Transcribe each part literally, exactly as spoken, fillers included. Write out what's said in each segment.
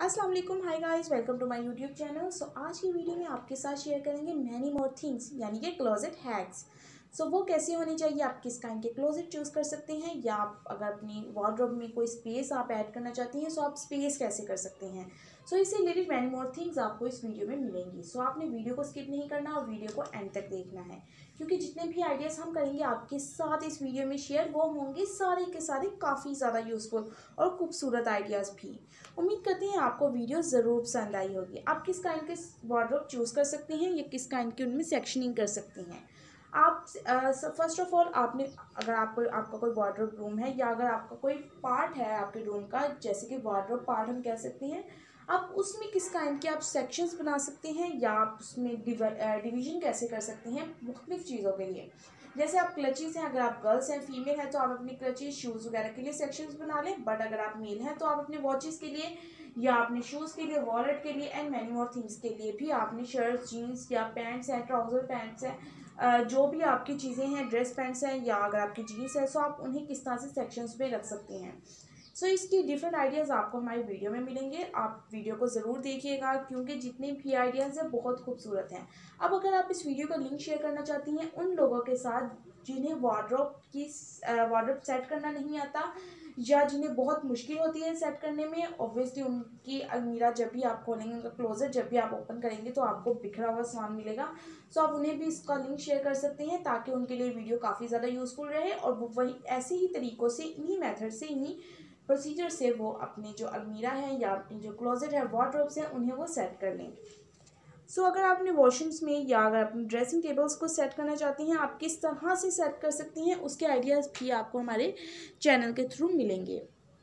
अस्सलाम वालेकुम, hi guys, welcome to my YouTube channel. So आज की वीडियो में आपके साथ शेयर करेंगे मैनी मोर थिंग्स यानी कि क्लोजेट हैक्स। सो वो कैसे होनी चाहिए, आप किस काइंड के क्लोजेट चूज़ कर सकते हैं, या आप अगर अपनी वार्डरोब में कोई स्पेस आप ऐड करना चाहती हैं, सो आप स्पेस कैसे कर सकते हैं। सो इससे रिलेटेड मैनी मोर थिंग्स आपको इस वीडियो में मिलेंगी। सो आपने वीडियो को स्किप नहीं करना और वीडियो को एंड तक देखना है, क्योंकि जितने भी आइडियाज़ हम करेंगे आपके साथ इस वीडियो में शेयर, वो होंगे सारे के सारे काफ़ी ज़्यादा यूज़फुल और खूबसूरत आइडियाज़ भी। उम्मीद करते हैं आपको वीडियो ज़रूर पसंद आई होगी। आप किस काइंड के वार्डरोब चूज़ कर सकते हैं या किस काइंड की उनमें सेक्शनिंग कर सकते हैं। आप फर्स्ट ऑफ ऑल आपने अगर आपको आपका कोई वार्डरोब रूम है, या अगर आपका कोई पार्ट है आपके रूम का, जैसे कि वार्डरोब पार्ट हम कह सकते हैं, आप उसमें किस काइंड के आप सेक्शंस बना सकते हैं, या आप उसमें डिवीज़न कैसे कर सकते हैं मुख्तलिफ़ चीज़ों के लिए। जैसे आप क्लचीज़ हैं, अगर आप गर्ल्स हैं, फीमेल हैं, तो आप अपनी क्लचीज़ शूज़ वगैरह के लिए सेक्शंस बना लें। बट अगर आप मेल हैं तो आप अपने वॉचेस के लिए या अपने शूज़ के लिए, वॉलेट के लिए एंड मैनी मोर थिंग्स के लिए भी आपने शर्ट्स, जीन्स या पैंट्स हैं, ट्राउज़र पैंट्स हैं, जो भी आपकी चीज़ें हैं, ड्रेस पैंट्स हैं, या अगर आपकी जीन्स है, सो आप उन्हें किस तरह से सेक्शंस में रख सकते हैं। सो so, इसकी डिफरेंट आइडियाज़ आपको हमारी वीडियो में मिलेंगे। आप वीडियो को ज़रूर देखिएगा, क्योंकि जितने भी आइडियाज़ हैं बहुत खूबसूरत हैं। अब अगर आप इस वीडियो का लिंक शेयर करना चाहती हैं उन लोगों के साथ जिन्हें वार्डरोब की वार्डरोब सेट करना नहीं आता, या जिन्हें बहुत मुश्किल होती है सेट करने में, ऑब्वियसली उनकी अलमीरा जब भी आप खोलेंगे, उनका क्लोजेट जब भी आप ओपन करेंगे तो आपको बिखरा हुआ सामान मिलेगा। सो आप उन्हें भी इसका लिंक शेयर कर सकते हैं, ताकि उनके लिए वीडियो काफ़ी ज़्यादा यूज़फुल रहे, और वो वही ऐसे ही तरीक़ों से, इन्हीं मेथड से, इन्हीं प्रोसीजर से वो अपने जो अलमीरा है या अपनी जो क्लोजेट है, वार्डरोब्स हैं, उन्हें वो सेट कर लें। सो so, अगर आप अपने वॉशरूम्स में या अगर अपने ड्रेसिंग टेबल्स को सेट करना चाहती हैं, आप किस तरह से सेट कर सकती हैं, उसके आइडियाज़ भी आपको हमारे चैनल के थ्रू मिलेंगे।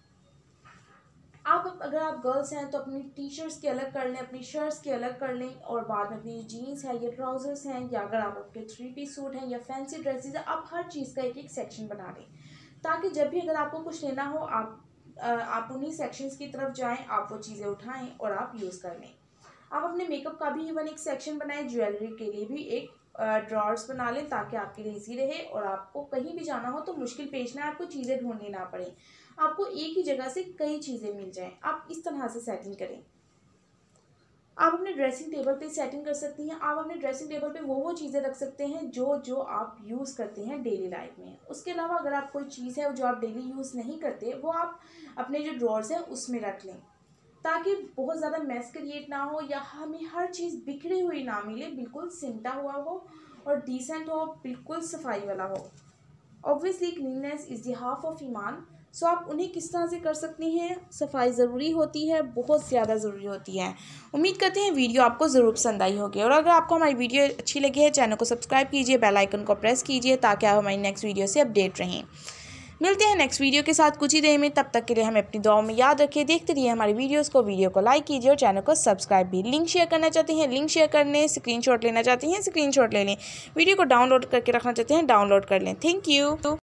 आप अगर आप गर्ल्स हैं तो अपनी टी शर्ट्स के अलग कर लें, अपनी शर्ट्स के अलग कर लें, और बाद में अपनी जीन्स है या ट्राउज़र्स हैं, या अगर आप आपके थ्री पीस सूट हैं या फैंसी ड्रेसेस हैं, आप हर चीज़ का एक एक सेक्शन बना लें, ताकि जब भी अगर आपको कुछ लेना हो, आप आप उन्हीं सेक्शंस की तरफ जाएं, आप वो चीज़ें उठाएं और आप यूज़ कर लें। आप अपने मेकअप का भी इवन एक सेक्शन बनाएं, ज्वेलरी के लिए भी एक ड्रॉर्स बना लें, ताकि आपके लिए ईजी रहे, और आपको कहीं भी जाना हो तो मुश्किल पेश ना, आपको चीज़ें ढूंढनी ना पड़े, आपको एक ही जगह से कई चीज़ें मिल जाएं। आप इस तरह से सेटिंग करें। आप अपने ड्रेसिंग टेबल पे सेटिंग कर सकती हैं। आप अपने ड्रेसिंग टेबल पे वो वो चीज़ें रख सकते हैं जो जो आप यूज़ करते हैं डेली लाइफ में। उसके अलावा अगर आप कोई चीज़ है जो आप डेली यूज़ नहीं करते, वो आप अपने जो ड्रॉर्स हैं उसमें रख लें, ताकि बहुत ज़्यादा मैस क्रिएट ना हो, या हमें हर चीज़ बिखरी हुई ना मिले, बिल्कुल सिमटा हुआ हो और डिसेंट हो, बिल्कुल सफाई वाला हो। Obviously cleanliness is the half of ईमान। सो आप उन्हें किस तरह से कर सकती हैं। सफाई ज़रूरी होती है, बहुत ज़्यादा ज़रूरी होती है। उम्मीद करते हैं वीडियो आपको ज़रूर पसंद आई होगी, और अगर आपको हमारी वीडियो अच्छी लगी है, चैनल को सब्सक्राइब कीजिए, बेल आइकन को प्रेस कीजिए, ताकि आप हमारी नेक्स्ट वीडियो से अपडेट रहें। मिलते हैं नेक्स्ट वीडियो के साथ कुछ ही देर में। तब तक के लिए हमें अपनी दुआओं में याद रखिए, देखते रहिए हमारी वीडियोस को। वीडियो को लाइक कीजिए और चैनल को सब्सक्राइब भी। लिंक शेयर करना चाहते हैं, लिंक शेयर कर लें। स्क्रीनशॉट लेना चाहती हैं, स्क्रीनशॉट ले लें। वीडियो को डाउनलोड करके रखना चाहते हैं, डाउनलोड कर लें। Thank you.